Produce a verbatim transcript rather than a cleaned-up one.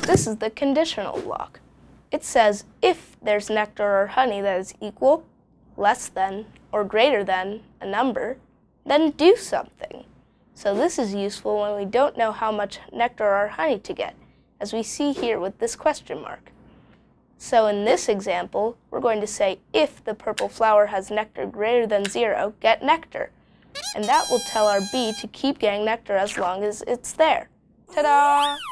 This is the conditional block. It says if there's nectar or honey that is equal, less than, or greater than a number, then do something. So this is useful when we don't know how much nectar or honey to get, as we see here with this question mark. So in this example, we're going to say if the purple flower has nectar greater than zero, get nectar. And that will tell our bee to keep getting nectar as long as it's there. Ta-da!